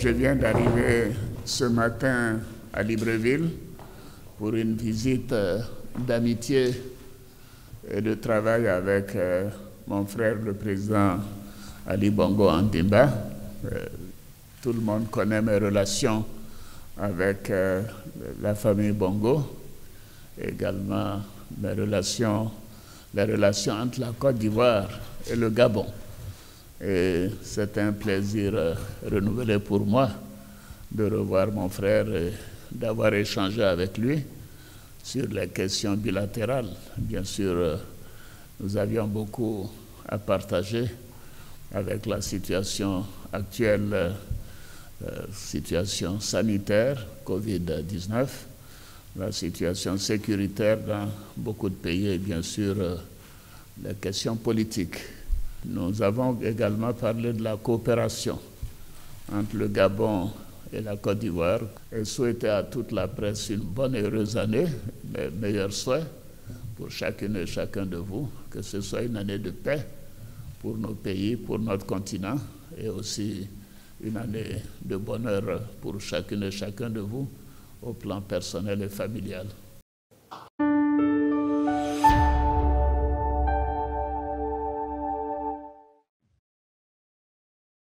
Je viens d'arriver ce matin à Libreville pour une visite d'amitié et de travail avec mon frère, le président Ali Bongo Ondimba. Tout le monde connaît mes relations avec la famille Bongo, également les relations entre la Côte d'Ivoire et le Gabon. Et c'est un plaisir renouvelé pour moi de revoir mon frère et d'avoir échangé avec lui sur les questions bilatérales. Bien sûr, nous avions beaucoup à partager avec la situation actuelle, situation sanitaire, Covid-19, la situation sécuritaire dans beaucoup de pays et bien sûr les questions politiques. Nous avons également parlé de la coopération entre le Gabon et la Côte d'Ivoire et souhaité à toute la presse une bonne et heureuse année, mes meilleurs souhaits pour chacune et chacun de vous, que ce soit une année de paix pour nos pays, pour notre continent et aussi une année de bonheur pour chacune et chacun de vous au plan personnel et familial.